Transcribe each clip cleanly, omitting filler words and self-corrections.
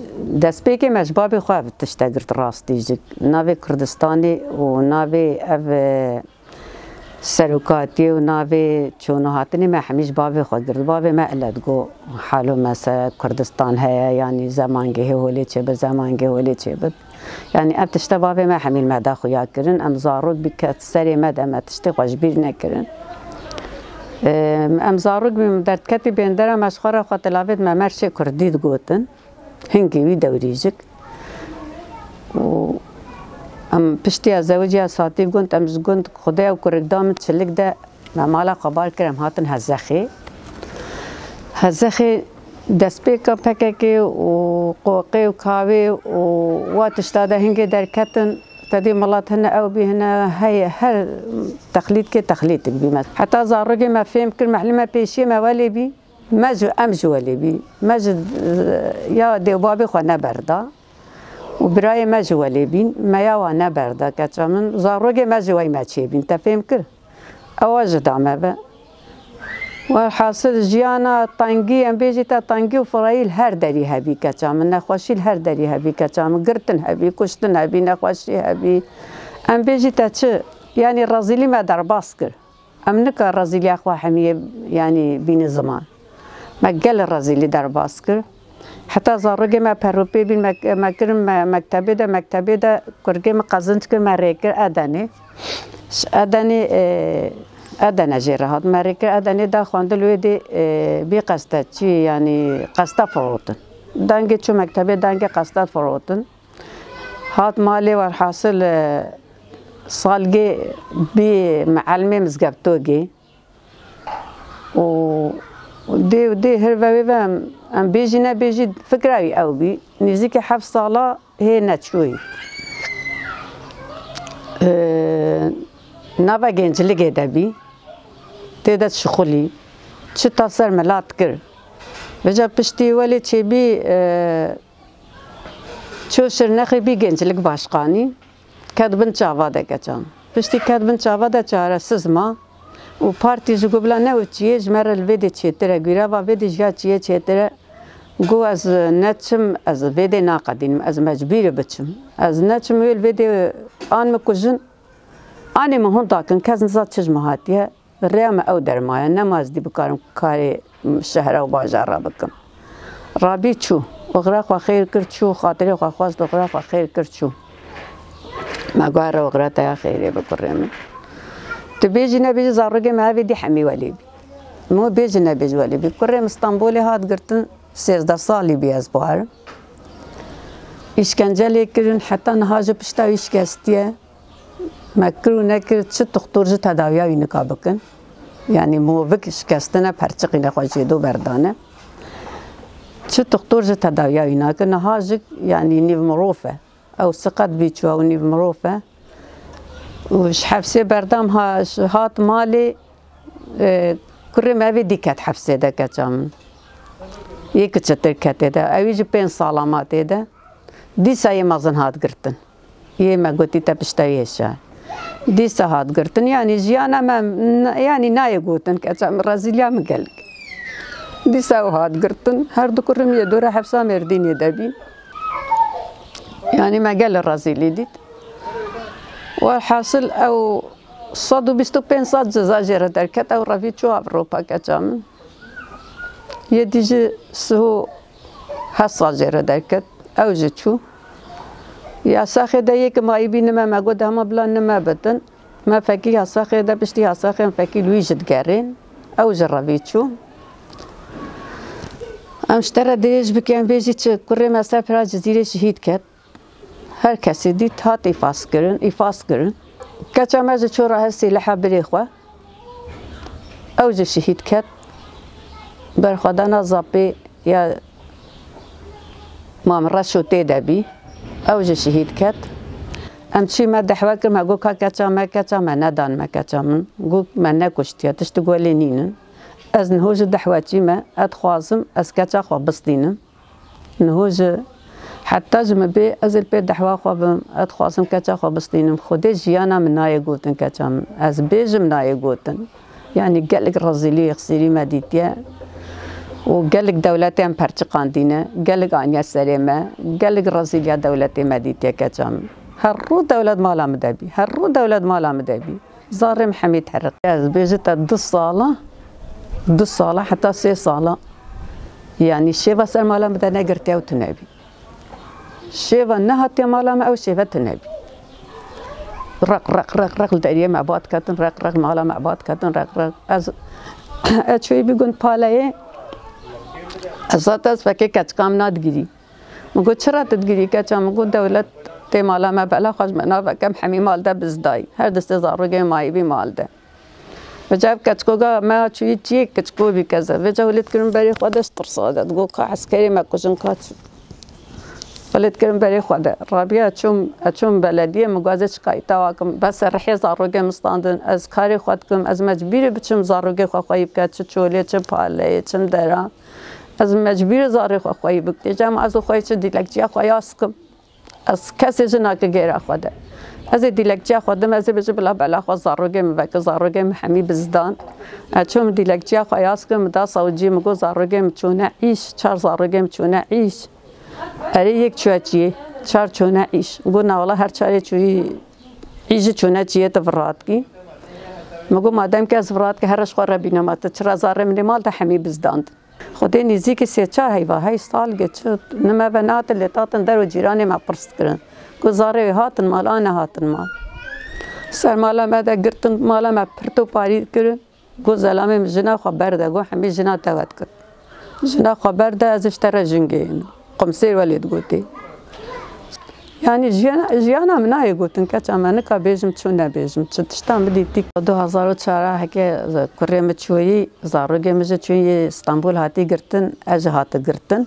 دست پیکی مجبابی خواه تشتگرد راستی جگ ناوی کردستانی و ناوی او سروکاتی و ناوی چونو هاتنی ما همیش بابی خود گرد بابی ما علت گو حالو مثلا کردستان هیا یعنی زمانگه هولی چه بد زمانگه هولی چه بد یعنی اب تشتا بابی ما همیل مدا خویا کرن ام زاروک بکت سری مدا ما تشتی خوشبیر نکرن ام زاروک بیم درد کتی بیندره مشخوره خواه تلاوید ما مرشه کردید گوتن هنگی وی دوریجک و ام پشتی از زوجی از ساعتی گوند ام گوند خدا و کرگدام چلک ده مالا قبال کرم هاتن هزخی دست پیکا پککی و قوقی و کاوی و واتش داده هنگی در کتن تدی ملات هنه او بی هنه هر تخلید که تخلید بی حتی زاروگی ما فهم کر معلومه پیشی ما ولی بی مجو ولی بی مجو یا دیوبابی خواه نبرده و برای مجو ولی بین ما یا نبرده کچا من زاروگی مجو وی ما چی بین تا فهم کر اواج دامه با و حاصل جیانا تنگی ام بیجی تا تنگی و فرایل هر دری هبی کچا من نخوشیل هر دری هبی کچا من گرتن هبی کشتن هبی نخوشی هبی ام بیجی تا چه یعنی رازیلی ما در باس کر ام نکا رازیلی اخواه همیه یعنی بین زمان ما گل رازیلی در باس کر حتی زاروگی ما پروپی بین ما کرم مکتبه ده کرگی ما قزنج کر ما ریکر ادنه جیره هات ما ریکر ادنه ده خواندلوی دی بی قصده چی یعنی قصده فروتن دنگی چو مکتبه دنگی قصده فروتن هات مالی و حاصل سالگی بی معلمی مزگبتوگی و دی هر وی ام بیجی نه بیجی فکرایی او بی نزدیک 7 ساله هی نچوی نوا گنجلگی دبی تیدت شخولی چه تاثر ملات کر وجا پشتی ولی چه بی چو شرنخی بی گنجلگ باشقانی کدبن چاواده کچان پشتی کدبن چاواده چاره سزما و پارتی جو بلا نه چیه جمر الویدی چیتره گیرا و ویدی جا چیه چیتره گو از نچم از ویدی ناقدین از مجبور بچم از نچم ویل ویدی آن مکوجن آنی مهون داکن کس نزاد چشم هاتیه ریم او درمایه نماز دی بکارم کاری شهر و بازار را بکم رابی چو اغراق و خیر کرد چو خاطری و خواست اغراق و خیر کرد چو مگوار اغراق تا خیری بکرم تو بیجی نبیجی زاروگی معاوی دی حمی ولی بی مو بیجی نبیجی ولی بی کرم استانبولی هات گرتن 13 سالی بی از بار اشکنجه کردن حتی نهاج پشتا اشکستیه مکرو نکرد چه دکتر جو تداویایی نکا بکن یعنی موفق شکستنه پرچقی نخواهی دو بردانه چه دکتر جو تداویایی نکن نهاج یعنی نیو مروفه او سقط بیچو او نیو مروفه وش حفسه بردام هات مالی کره ما دیکت حفسه ده کچام یک چطور کته ده اویج 5 سالاماته ده دیسای مازن هات گرتن یه ما گوتی تا پشتویشه دیسا هات گرتن یعنی جیانا ما یعنی نای گوتن کچام رازیلیا مگل دیسا هات گرتن هر دو کرم یه دوره حفصه مردینی ده بین یعنی مگل رازیلی دید والحاصل او 125 ساعت جزا جره درکت او رفی چو اوروپا کچام یه دیجه سهو 7 سال جره درکت او جه چو یا ساخه ده یک مایی بی نما مگو ده همه بلا نما بتن ما فکی ها ساخه ده پشتی ها ساخه فکی لوی جد گرین او جه رفی چو امشتره دیج بکن بیجی چه کره مصر پرا جزیره شهید کد هر کسی دید هات ایفاس کرن کچام از چو راه سلاح بری خواه او جه شهید کد بر خدانا زابی یا مام رشو تیده بی او جه شهید کد ام چی ما دحوا کرم اگو که کچام ندان ما کچام گو من نکشتی تشت گولی نینن از نهوج دحوا چی ما ادخوازم از کچا خواه بسدینم نهوج حتی جمع بی از البی دحوا خواه ادخوازم کچا خواه بسدینم خودی جیانا من نای گوتن کچام از بیجم نای گوتن یعنی گلک رازیلی اخسیری ما دیتیه وقالك دولتي ام برتقاندينه قالك انيا سليمه قالك رازيليا دولتي مديتي كجام هرو دولة مالا مدبي هرو دولة مالا مدبي زارم حميد حرق بيجت دو صالة حتى 3 صالة يعني الشيفا سر مالا مدنا قرتي وتنبي الشيفا نهتي مالا ما او شيفا تنبي رق لدريه مع بعض كاتن رق مالا مع بعض كاتن رق از شوي بيقول بالاي ازات فكي كاتكام نادجري مقول شرا تدجري كاتم مقول دولة تي مالا ما بلا خش منا بكم حمي مال ده بزداي هر دست زارو ماي بي مال ده وجاب كاتكوغا ما شوي تشي كاتكو بكذا وجا ولد كرم بري خدش ترصاد تقول عسكري ما كوجن كات ولد كرم بري خدا رابيا اتشوم بلديه مغازش قايتاكم بس رحي زاروغي مستاندن از كاري خدكم از مجبير بچم زاروغي خويب كات چولي چ پاله چم درا از مجبور زاري خويب جام از خويچ ديلكجيا خوياسكم از کسی جنا که غیر خدا از دیلکجی خودم از بچه بلا خو زاروگه مبک زاروگه محمی بزدان چون دیلکجی خیاس که مدا سوجی مگو زاروگه مچونه ایش 4 زاروگه مچونه ایش اره یک چوچی 4 چونه ایش گو ناولا هر 4 چوی ایش چونه چیه تفرات کی مگو مادام که از فرات که هرش خور بینه مات 4 زار من مال ده حمی بزدان خودی نزدیک 3-4 های سال گچ نما بنات اللي تاتن در و جيراني ما برست کرن گزاره هاتن مال آن هاتن مال سر مالا ما ده گرتن مالا ما پرتو پاری کرن گو زلامه جنا خبر ده گو حمی جنا توت کرد جنا خبر ده از اشترى جنگين قمصير ولد گوتی يعني جيانا مناي قلتن كاتشام انا كبيجم تشونا بيجم تشتام بدي تيك 2004 هكا كريم تشوي زاروجي مج تشوي اسطنبول هاتي قرتن اج هات قرتن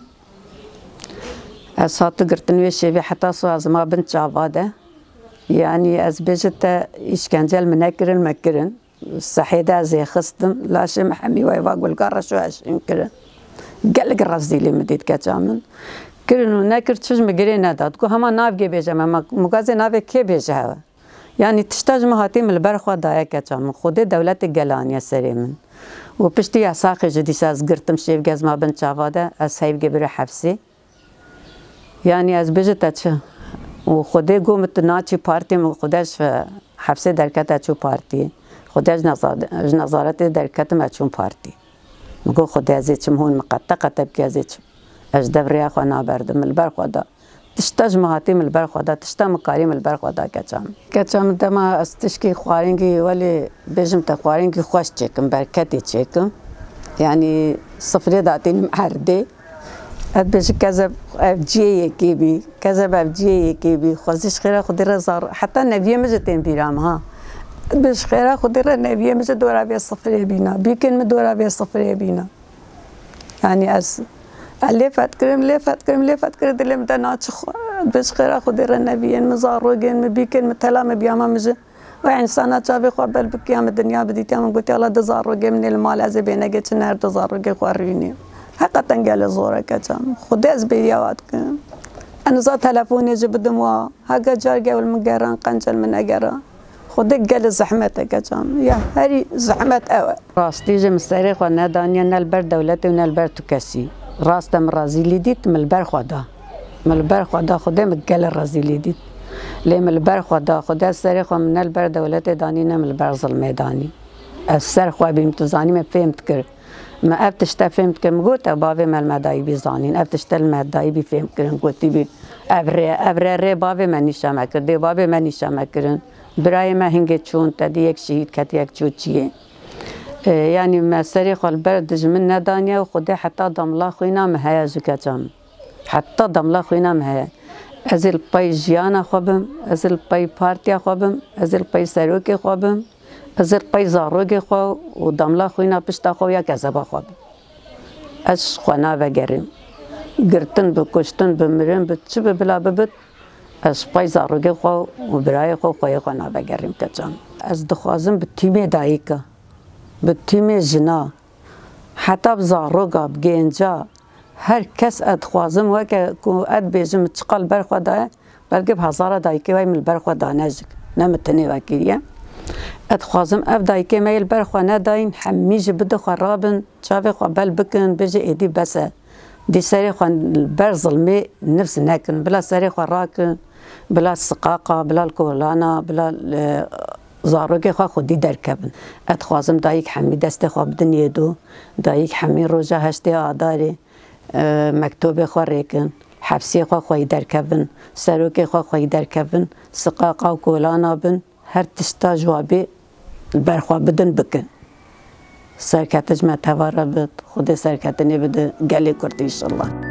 اسات قرتن ويشي حتى سو از ما بنت جافاده يعني از بيجت اشكنجل منكرن مكرن صحيده زي خصتم لاش محمي ويبا قول قرش واش يمكن قال قرزي لي مديت كاتشامن کرنو نکرد چش مگری نداد کو همان ناو گی بیجه ما مگاز ناو کی بیجه ها یعنی تشتاج مهاتی ملبر خود دایا کچام خود دولت گلانیا سری من و پشتی اساق جدی ساز گرتم شیف گز ما بن چاواده از هیب گبر حبسی یعنی از بیجه تچ و خود گومت ناچی پارتی مو خودش حبسی درکت چو پارتی خودش نظارت درکت ما چون پارتی مگو خود ازی چم هون مقطقه تبکی ازی چم اج دبريا خوانا بردم البرخودا تشتاج مهاتيم البرخودا تشتا مكاريم البرخودا كچام دما استشكي خوارينكي ولي بيجم تخوارينكي خوش چيكم بركتي چيكم يعني صفري داتين محردي اد بيج كذا اف جي كي بي كذا اف جي كي بي خوزيش خيره خديره زار حتى نبيه مجتين بيرام ها بيش خيره خديره نبيه مج دورا بي صفري بينا بيكن مدورا بي صفري بينا يعني از لفت كرم دلم دناتش بس خير خدير النبي مزاروجين مبيكن متلا مبياما مج وإنسانا شافي قبل بكيام الدنيا بديت يوم قلت يلا دزاروجين من المال از بينا جت نهر دزاروجين خواريني حقا قال زورة كتام خديز بيديوهاتك أنا زاد تلفوني جبدم وا هكا جارجا والمجران قنجل من أجرا خدك قال زحمتك كتام يا هري زحمة أوى راس تيجي مستريخ ونادانيا نالبر دولتي ونالبر تكسي راست مرازيلي ديت من البر خدا خدا متقال الرازيلي ديت ليه من البر خدا السرخ من البر دولتي دانينا من البر ظلمي داني السرخ بيمتزاني ما فهمت كر ما ابتشتا فهمت كر مقوت بابي ما المداي بيزانين ابتشتا المداي بفهم كرن قوتي بي ابري بابي ما نشا كر دي بابي ما نشا كرن براي ما هنجي تشون تدي يك شهيد كتيك تشوتشيه يعني ما سريخ البرد جمنا دانيا وخدي حتى ضملا خوينا مهيا زكاتم حتى ضملا خوينا مهيا ازل باي جيانا خوبم ازل باي بارتيا خوبم ازل باي سروكي خوبم ازل باي زاروكي خو وضملا خوينا بشتا خويا كذبا خوبم اش خونا بگرم گرتن بکشتن بمرن بتشب بلا ببت اش باي زاروكي خو وبراي خو خويا خونا بگرم كچام از دخوازم بتيمه دايكا بتيمه جنا حتى بزاروقا بجينجا هر كس ادخوازم وكا كو اد بيجم تشقل برخودا بلقي بهزارة دايكي واي من البرخودا ناجك نمتني واكيريا اتخوازم اف دایکه میل برخوا نداین همیشه بده خرابن چاوی خوا بل بکن بجه ایدی بسه دی سری خوا بر ظلمه نفس نکن بلا سری خوا راکن بلا سقاقه بلا الکولانا بلا زاروگی خوا خودی درکبن اتخوازم دایک همی دست خوا بدن یدو دایک همی روژه هشتی آداری مکتوب خوا ریکن حبسی خوا درکبن سروکی خوا درکبن سقاقه و کولانا بن هر تشتا جوابی برخوا بدن بکن سرکتش ما تواره بد خود سرکتنی بده گلی کرد انشالله